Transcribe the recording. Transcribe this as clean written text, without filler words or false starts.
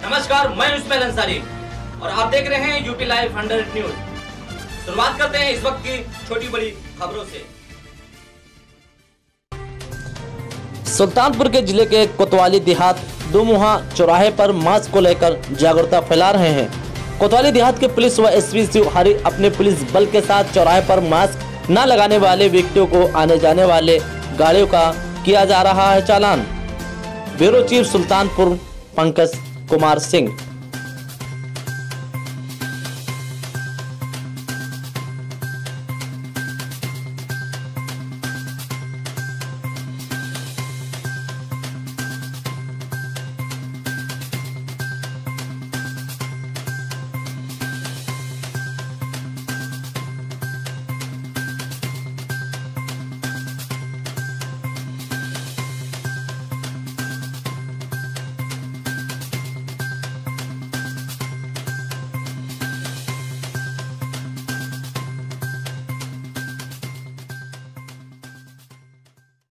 नमस्कार, मैं उस्मान अंसारी और आप देख रहे हैं यूपी लाइव 100 न्यूज। शुरुआत करते हैं इस वक्त की छोटी बड़ी खबरों से। सुल्तानपुर के जिले के कोतवाली देहात दोमुहा चौराहे पर मास्क को लेकर जागरूकता फैला रहे हैं। कोतवाली देहात के पुलिस व एसपी शिव हरि अपने पुलिस बल के साथ चौराहे पर मास्क न लगाने वाले व्यक्तियों को आने जाने वाले गाड़ियों का किया जा रहा है चालान। Bureau chief Sultanpur Pankaj Kumar Singh.